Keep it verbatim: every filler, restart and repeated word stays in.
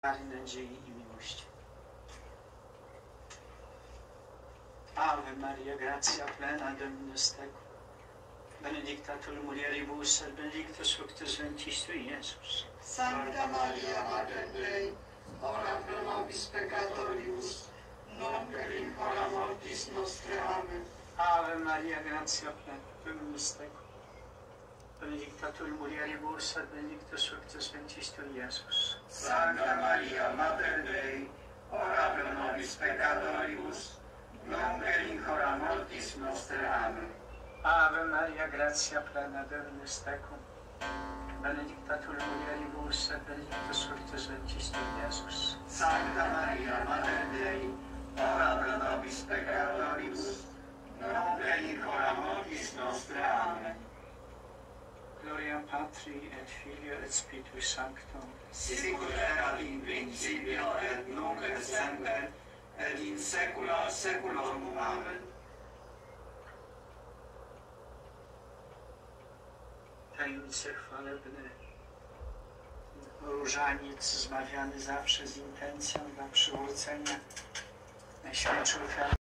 nadziei i miłości. Ave Maria, gratia plena, Dominus tecum, benedictatur mulieribus et benedictus fructus ventris tui, Iesus. Sancta Maria, Mater Dei, ora pro nobis peccatoribus, nunc et in hora mortis nostre. Amen. Ave Maria, gratia plena, Dominus tecum, benedictatur mulieribus et benedictus fructus ventris tui, Iesus. Sancta Maria, Mater Dei, ora pro nobis peccatoribus, nunc et in hora mortis nostre. Amen. Ave Maria, gratia plena, Dominus tecum, benedictatur mulieribus et benedictus fructus ventris tui, Iesus. Sancta Maria, Mater Dei, ora pro nobis peccatoribus, nunc et in hora mortis nostre. Amen. Gloria Patri et Filio et Spiritui Sancto, Sicut erat in principio et nunc et semper, et in saecula saeculorum. Amen. Tajemnice chwalebne. Różaniec zmawiany zawsze z intencją dla przywrócenia Najświętszej ofiary